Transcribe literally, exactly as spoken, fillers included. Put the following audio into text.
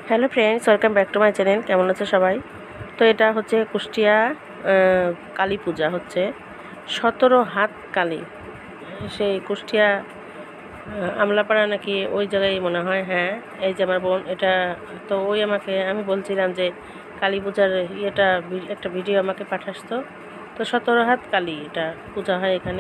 Hello friends, welcome back to my channel. কেমন আছে সবাই? তো এটা হচ্ছে কুষ্টিয়া কালী পূজা, হচ্ছে সতেরো হাত কালী। সেই কুষ্টিয়া আমলাপাড়া নাকি ওই জায়গায় মনে হয়। হ্যাঁ, এই যে আমার বোন, এটা তো ওই আমাকে আমি বলছিলাম যে কালী পূজার ইয়েটা একটা ভিডিও আমাকে পাঠাস। তো তো সতেরো হাত কালী এটা পূজা হয় এখানে।